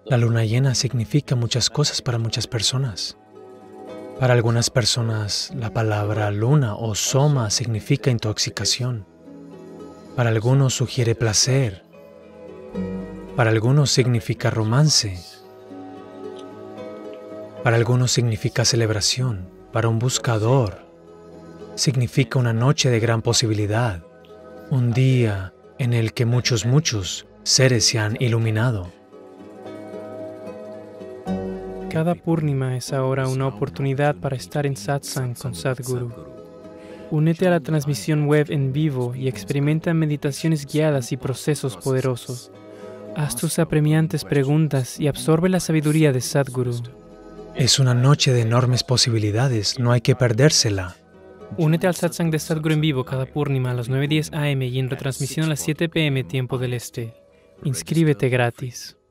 La luna llena significa muchas cosas para muchas personas. Para algunas personas, la palabra luna o soma significa intoxicación. Para algunos sugiere placer. Para algunos significa romance. Para algunos significa celebración. Para un buscador, significa una noche de gran posibilidad. Un día en el que muchos seres se han iluminado. Cada Purnima es ahora una oportunidad para estar en satsang con Sadhguru. Únete a la transmisión web en vivo y experimenta meditaciones guiadas y procesos poderosos. Haz tus apremiantes preguntas y absorbe la sabiduría de Sadhguru. Es una noche de enormes posibilidades, no hay que perdérsela. Únete al satsang de Sadhguru en vivo cada Purnima a las 9:10 AM y en retransmisión a las 7 PM tiempo del Este. Inscríbete gratis.